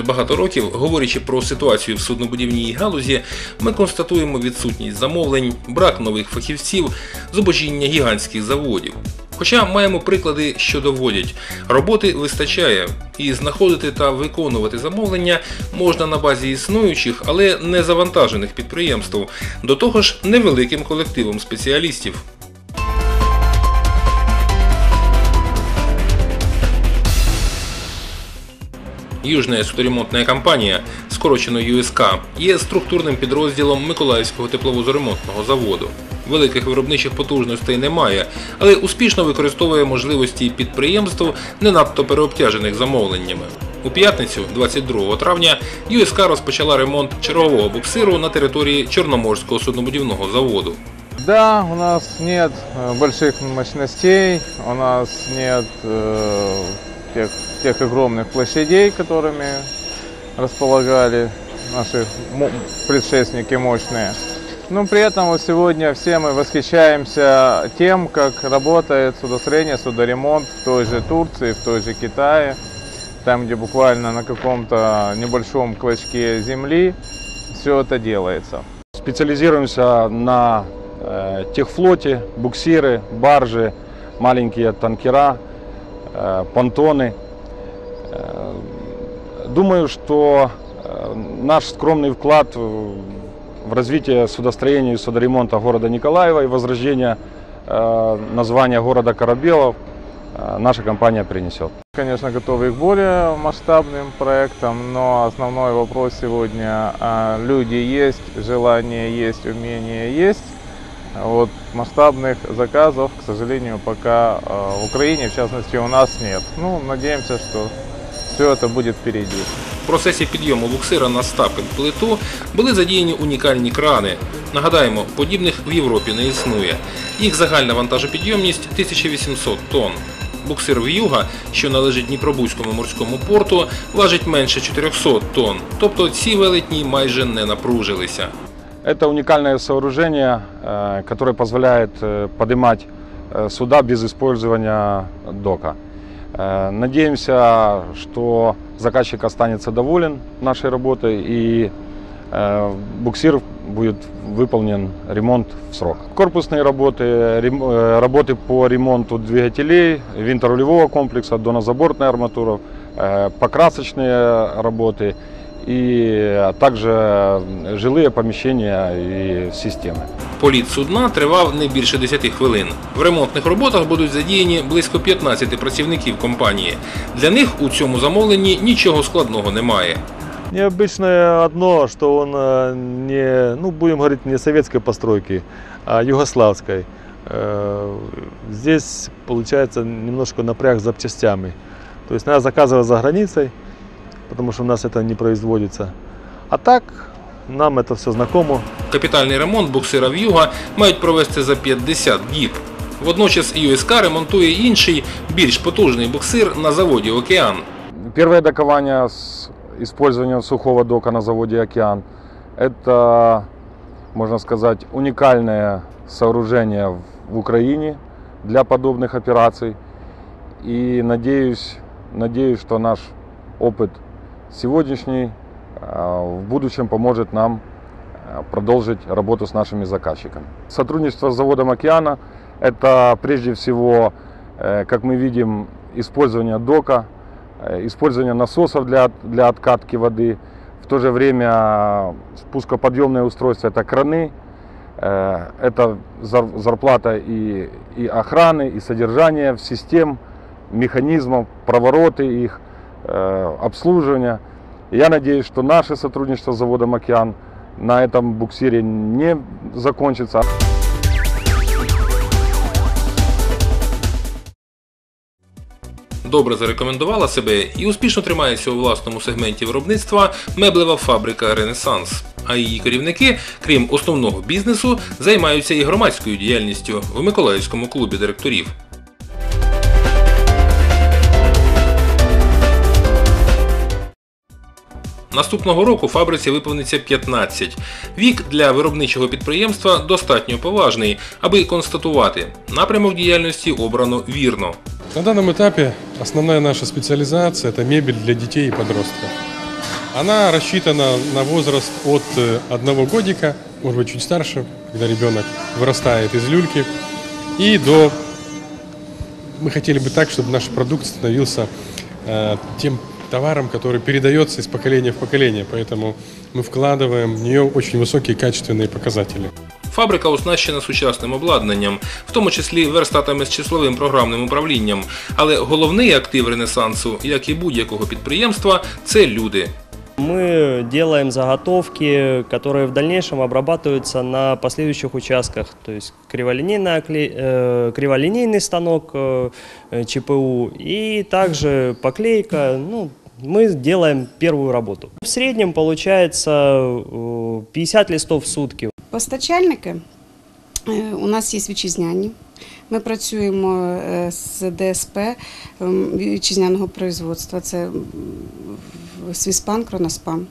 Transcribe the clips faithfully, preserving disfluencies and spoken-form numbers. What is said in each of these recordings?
багато років, говорячи про ситуацію в суднобудівній галузі, ми констатуємо відсутність замовлень, брак нових фахівців, зубожіння гігантських заводів. Хоча маємо приклади, що доводять, роботи вистачає, і знаходити та виконувати замовлення можна на базі існуючих, але не завантажених підприємств, до того ж невеликим колективом спеціалістів. Южна судоремонтна компанія, скорочено ю ес ка, є структурним підрозділом Миколаївського тепловозоремонтного заводу. Великих виробничих потужностей немає, але успішно використовує можливості підприємств, не надто переобтяжених замовленнями. У п'ятницю, двадцять другого травня, ю ес ка розпочала ремонт чергового буксиру на території Чорноморського суднобудівного заводу. Да, у нас нет больших мощностей, у нас нет э, тех, тех огромных площадей, которыми располагали наши предшественники мощные. Но при этом вот сегодня все мы восхищаемся тем, как работает судостроение, судоремонт в той же Турции, в той же Китае, там, где буквально на каком-то небольшом клочке земли все это делается. Специализируемся на э, техфлоте, буксиры, баржи, маленькие танкера, э, понтоны. Э, думаю, что э, наш скромный вклад в развитие судостроения и судоремонта города Николаева и возрождения э, названия города Корабелов э, наша компания принесет. Конечно, готовы к более масштабным проектам, но основной вопрос сегодня – люди есть, желание есть, умение есть. Вот масштабных заказов, к сожалению, пока в Украине, в частности, у нас нет. Ну, надеемся, что все это будет впереди. В процесі підйому буксира на стапель плиту були задіяні унікальні крани. Нагадаємо, подібних в Європі не існує. Їх загальна вантажопідйомність – тисяча вісімсот тонн. Буксир «В'юга», що належить Дніпробузькому морському порту, важить менше чотирьохсот тонн, тобто ці велетні майже не напружилися. Это уникальное сооружение, которое позволяет поднимать суда без использования дока. Надеемся, что заказчик останется доволен нашей работой и буксир будет выполнен ремонт в срок. Корпусные работы, работы по ремонту двигателей, винторулевого комплекса, донозабортной арматуры, покрасочные работы и также жилые помещения и системы. Політ судна тривав не більше десяти хвилин. В ремонтних роботах будуть задіяні близько п'ятнадцяти працівників компанії. Для них у цьому замовленні нічого складного немає. Необычное одно, что он не, ну, будем говорить, не советской постройки, а югославской. Здесь получается немножко напряг с запчастями. То есть надо заказывать за границей, потому что у нас это не производится. А так нам это все знакомо. Капітальний ремонт буксира «В'юга» мають провести за п'ятдесят діб. Водночас ю ес ка ремонтує інший, більш потужний буксир на заводі «Океан». Первое докование с использованием сухого дока на заводе «Океан» – это, можно сказать, уникальное сооружение в Украине для подобных операций. И надеюсь, надеюсь, что наш опыт сегодняшний в будущем поможет нам продолжить работу с нашими заказчиками. Сотрудничество с заводом «Океана» – это прежде всего, как мы видим, использование дока, использование насосов для, для откатки воды. В то же время спускоподъемное устройство – это краны, это зарплата и, и охраны, и содержания систем, механизмов, провороты их, обслуживания. Я надеюсь, что наше сотрудничество с заводом «Океан» на этом буксире не закончится. Добре зарекомендувала себе і успішно тримається у власному сегменті виробництва меблева фабрика «Ренесанс». А її керівники, крім основного бізнесу, займаються і громадською діяльністю в Миколаївському клубі директорів. Наступного року фабриці виповниться п'ятнадцять. Вік для виробничого підприємства достатньо поважний, аби констатувати – напрямок діяльності обрано вірно. На данном этапе основная наша специализация – это мебель для детей и подростков. Она рассчитана на возраст от одного годика, может быть, чуть старше, когда ребенок вырастает из люльки, и до... Мы хотели бы так, чтобы наш продукт становился э, тем товаром, который передается из поколения в поколение, поэтому мы вкладываем в нее очень высокие качественные показатели. Фабрика оснащена сучасним обладнанням, в тому числі верстатами з числовим програмним управлінням. Але головний актив Ренесансу, як і будь-якого підприємства, це люди. Мы делаем заготовки, которые в дальнейшем обрабатываются на последующих участках. То есть криволинейный, э, криволинейный станок э, ЧПУ и также поклейка. Ну, мы делаем первую работу. В среднем получается пятьдесят листов в сутки. Постачальники у нас є вітчизняні. Ми працюємо з ДСП вітчизняного производства. Це Свіспан, Кроноспан.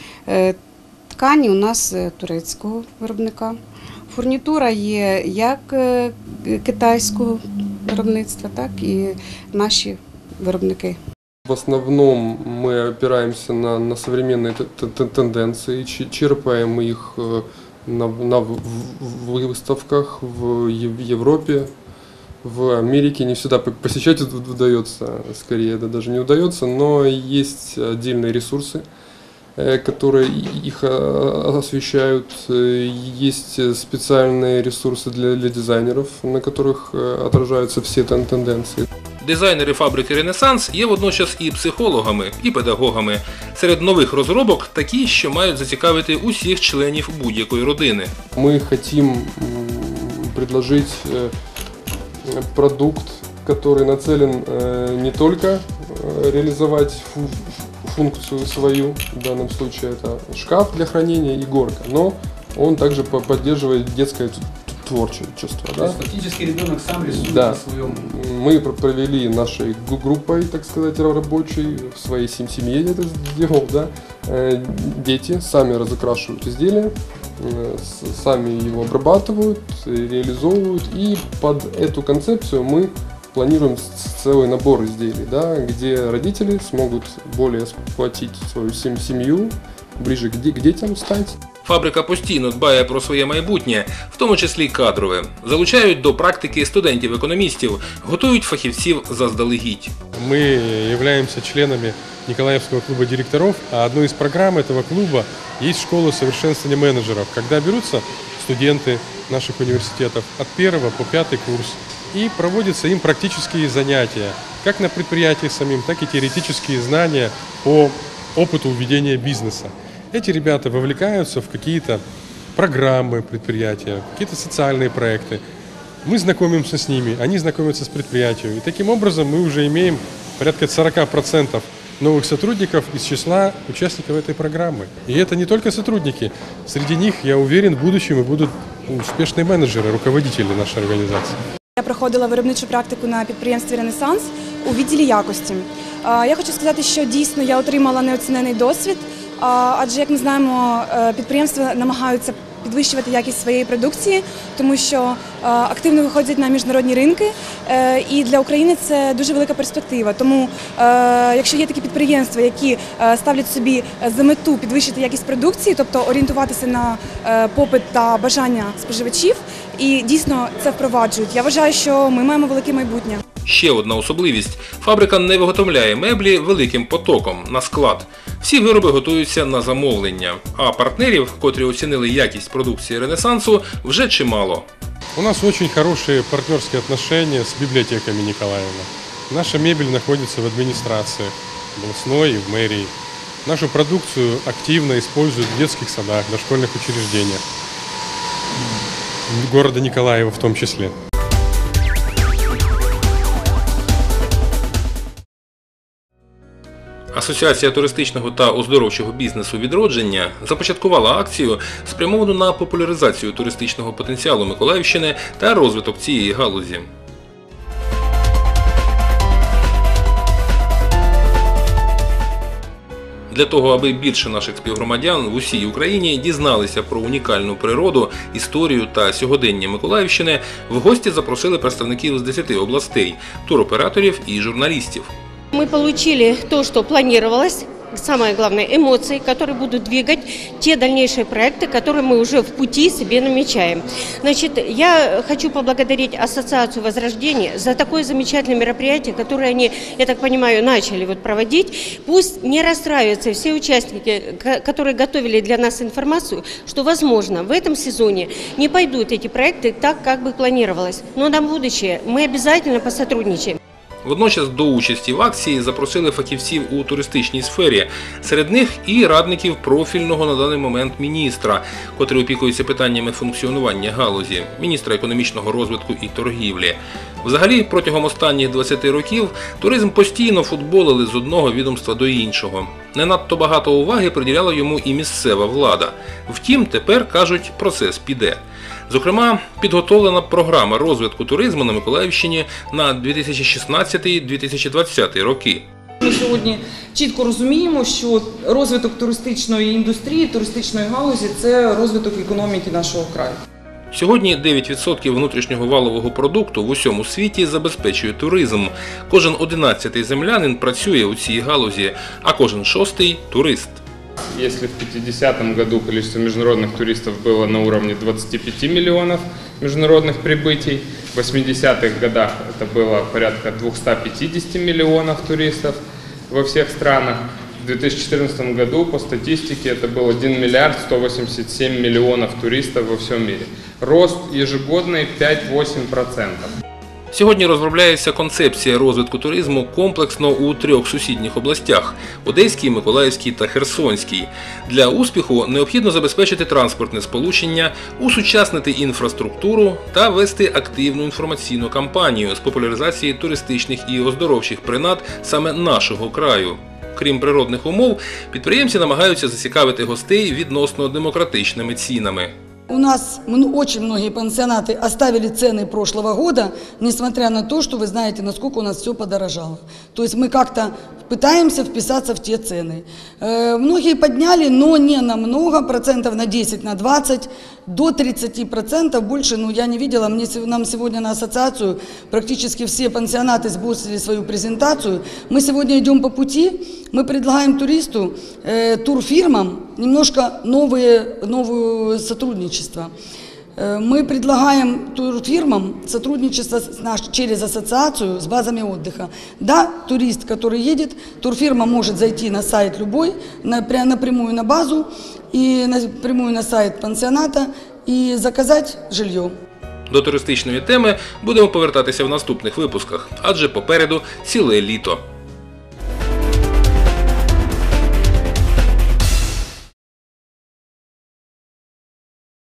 Ткані у нас турецького виробника. Фурнітура є як китайського виробництва, так і наші виробники. В основном мы опираемся на, на современные тенденции, черпаем их на, на выставках в Европе, в Америке. Не всегда посещать удается, скорее это даже не удается, но есть отдельные ресурсы, которые их освещают. Есть специальные ресурсы для, для дизайнеров, на которых отражаются все тенденции. Дизайнери фабрики «Ренесанс» є водночас і психологами, і педагогами. Серед нових розробок такі, що мають зацікавити усіх членів будь-якої родини. Ми хочемо предложить продукт, который нацелен не только реализовать функцию свою, в данном случае это шкаф для хранения и горка, но он также поддерживает детское творчество. То есть фактически ребенок сам рисует да. на своем... Мы провели нашей группой, так сказать, рабочей, в своей семье это сделал, да. Дети сами разукрашивают изделия, сами его обрабатывают, реализовывают, и под эту концепцию мы планируем целый набор изделий, да, где родители смогут более сплотить свою семью, ближе к детям стать. Фабрика постійно дбає про своє майбутнє, в тому числі кадрове. Залучають до практики студентів-економістів, готують фахівців заздалегідь. Мы являемся членами Николаевского клуба директоров, а одной из программ этого клуба есть школа совершенствования менеджеров, когда берутся студенты наших университетов от первого по пятый курс и проводятся им практические занятия, как на предприятии самим, так и теоретические знания по опыту ведения бизнеса. Эти ребята вовлекаются в какие-то программы предприятия, какие-то социальные проекты. Мы знакомимся с ними, они знакомятся с предприятием. И таким образом мы уже имеем порядка сорок процентов новых сотрудников из числа участников этой программы. И это не только сотрудники. Среди них, я уверен, в будущем и будут успешные менеджеры, руководители нашей организации. Я проходила виробничу практику на підприємстві «Ренесанс» у відділі якості. Я хочу сказати, що дійсно я отримала неоцінений досвід, адже, як ми знаємо, підприємства намагаються підвищувати якість своєї продукції, тому що активно виходять на міжнародні ринки, і для України це дуже велика перспектива. Тому, якщо є такі підприємства, які ставлять собі за мету підвищити якість продукції, тобто орієнтуватися на попит та бажання споживачів, і дійсно це впроваджують, я вважаю, що ми маємо велике майбутнє. Ще одна особливість – фабрика не виготовляє меблі великим потоком, на склад. Всі вироби готуються на замовлення, а партнерів, котрі оцінили якість продукції «Ренесансу», вже чимало. У нас очень хорошие партнерские отношения с библиотеками Николаева. Наша мебель находится в администрации, областной и в мэрии. Нашу продукцию активно используют в детских садах, дошкольных учреждениях, города Николаева в том числе. Асоціація туристичного та оздоровчого бізнесу «Відродження» започаткувала акцію, спрямовану на популяризацію туристичного потенціалу Миколаївщини та розвиток цієї галузі. Для того, аби більше наших співгромадян в усій Україні дізналися про унікальну природу, історію та сьогодення Миколаївщини, в гості запросили представників з десяти областей, туроператорів і журналістів. Мы получили то, что планировалось самое главное, эмоции, которые будут двигать те дальнейшие проекты, которые мы уже в пути себе намечаем. Значит, я хочу поблагодарить Ассоциацию Возрождения за такое замечательное мероприятие, которое они, я так понимаю, начали вот проводить. Пусть не расстраиваются все участники, которые готовили для нас информацию, что, возможно, в этом сезоне не пойдут эти проекты так, как бы планировалось. Но на будущее мы обязательно посотрудничаем. Водночас до участі в акції запросили фахівців у туристичній сфері. Серед них і радників профільного на даний момент міністра, котрий опікується питаннями функціонування галузі, міністра економічного розвитку і торгівлі. Взагалі, протягом останніх двадцяти років туризм постійно футболили з одного відомства до іншого. Не надто багато уваги приділяла йому і місцева влада. Втім, тепер, кажуть, процес піде. Зокрема, підготовлена програма розвитку туризму на Миколаївщині на дві тисячі шістнадцятий - дві тисячі двадцятий роки. Ми сьогодні чітко розуміємо, що розвиток туристичної індустрії, туристичної галузі – це розвиток економіки нашого краю. Сьогодні дев'ять відсотків внутрішнього валового продукту в усьому світі забезпечує туризм. Кожен одинадцятий землянин працює у цій галузі, а кожен шостий – турист. Если в пятидесятом году количество международных туристов было на уровне двадцати пяти миллионов международных прибытий, в восьмидесятых годах это было порядка двухсот пятидесяти миллионов туристов во всех странах. В две тысячи четырнадцатом году по статистике это был один миллиард сто восемьдесят семь миллионов туристов во всем мире. Рост ежегодный пять-восемь процентов. Сьогодні розробляється концепція розвитку туризму комплексно у трьох сусідніх областях – Одеській, Миколаївській та Херсонській. Для успіху необхідно забезпечити транспортне сполучення, усучаснити інфраструктуру та вести активну інформаційну кампанію з популяризації туристичних і оздоровчих принад саме нашого краю. Крім природних умов, підприємці намагаються зацікавити гостей відносно демократичними цінами. У нас очень многие пансионаты оставили цены прошлого года, несмотря на то, что вы знаете, насколько у нас все подорожало. То есть мы как-то пытаемся вписаться в те цены. Э, многие подняли, но не намного, процентов на десять, на двадцать, до тридцати процентов больше, ну, я не видела. Мне, нам сегодня на ассоциацию практически все пансионаты сбросили свою презентацию. Мы сегодня идем по пути, мы предлагаем туристу, э, турфирмам немножко новые, новое сотрудничество. Мы предлагаем турфирмам сотрудничество через ассоциацию с базами отдыха. Да, турист, который едет, турфирма может зайти на сайт любой, напрямую на базу и напрямую на сайт пансионата и заказать жилье. До туристичної теми будемо повертатися в наступних випусках, адже попереду ціле літо.